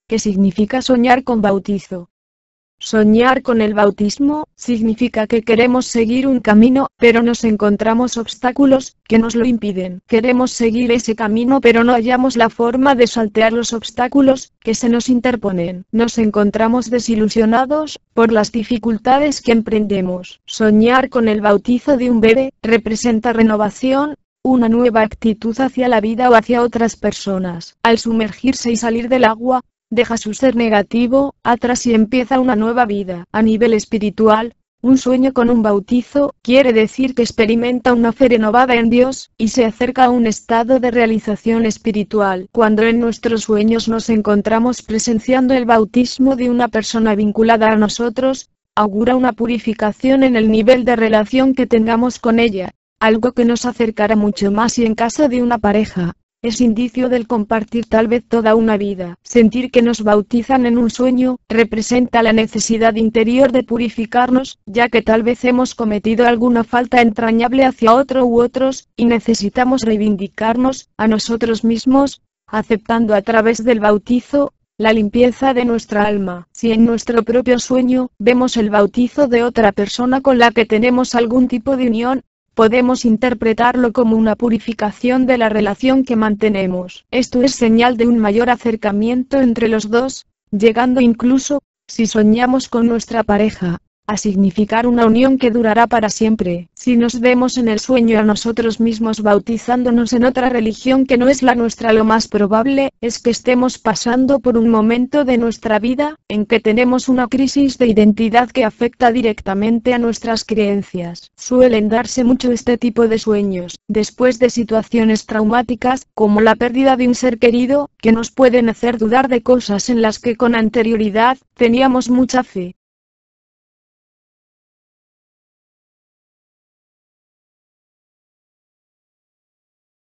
¿Qué significa soñar con bautizo? Soñar con el bautismo significa que queremos seguir un camino, pero nos encontramos obstáculos que nos lo impiden. Queremos seguir ese camino, pero no hallamos la forma de saltear los obstáculos que se nos interponen. Nos encontramos desilusionados por las dificultades que emprendemos. Soñar con el bautizo de un bebé representa renovación, una nueva actitud hacia la vida o hacia otras personas. Al sumergirse y salir del agua, deja su ser negativo atrás y empieza una nueva vida. A nivel espiritual, un sueño con un bautizo quiere decir que experimenta una fe renovada en Dios y se acerca a un estado de realización espiritual. Cuando en nuestros sueños nos encontramos presenciando el bautismo de una persona vinculada a nosotros, augura una purificación en el nivel de relación que tengamos con ella, algo que nos acercará mucho más. Y en caso de una pareja, es indicio del compartir tal vez toda una vida. Sentir que nos bautizan en un sueño representa la necesidad interior de purificarnos, ya que tal vez hemos cometido alguna falta entrañable hacia otro u otros, y necesitamos reivindicarnos a nosotros mismos, aceptando a través del bautizo la limpieza de nuestra alma. Si en nuestro propio sueño vemos el bautizo de otra persona con la que tenemos algún tipo de unión, podemos interpretarlo como una purificación de la relación que mantenemos. Esto es señal de un mayor acercamiento entre los dos, llegando incluso, si soñamos con nuestra pareja, a significar una unión que durará para siempre. Si nos vemos en el sueño a nosotros mismos bautizándonos en otra religión que no es la nuestra, lo más probable es que estemos pasando por un momento de nuestra vida en que tenemos una crisis de identidad que afecta directamente a nuestras creencias. Suelen darse mucho este tipo de sueños después de situaciones traumáticas, como la pérdida de un ser querido, que nos pueden hacer dudar de cosas en las que con anterioridad teníamos mucha fe.